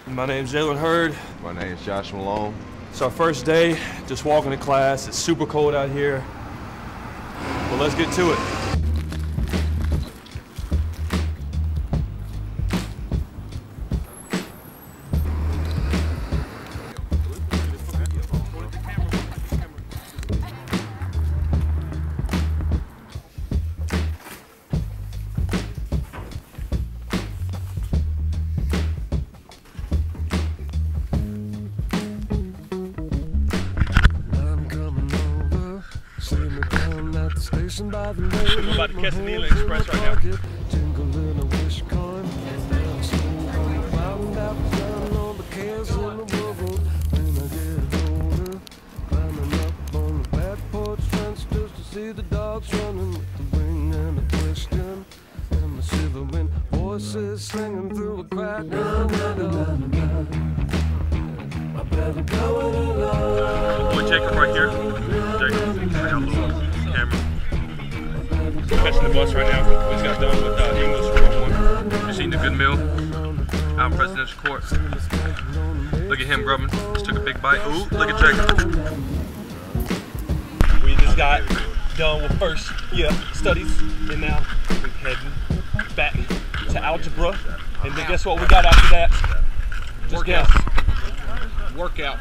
My name's Jalen Hurd. My name's Malone. It's our first day, just walking to class. It's super cold out here, but let's get to it. We're about to catch the Needle Express right now. Boy Jacob right here. Jacob, I got a little camera. Catching the bus right now. We just got done with English 101. Just eating a good meal out in Presidential Court. Look at him grubbing. Just took a big bite. Ooh, look at Jacob. We just got done with first year studies, and now we're heading back to algebra. And then guess what we got after that? Just guess. Workout.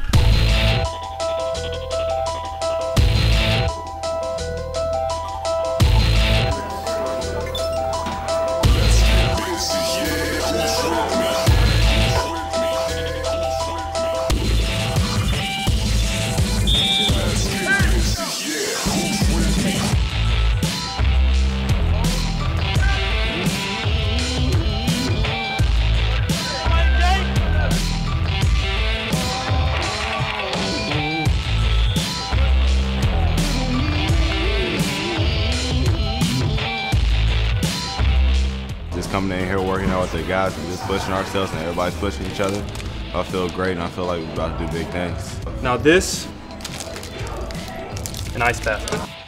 Coming in here working out with the guys and just pushing ourselves, and everybody's pushing each other. I feel great, and I feel like we're about to do big things. Now this, an ice bath.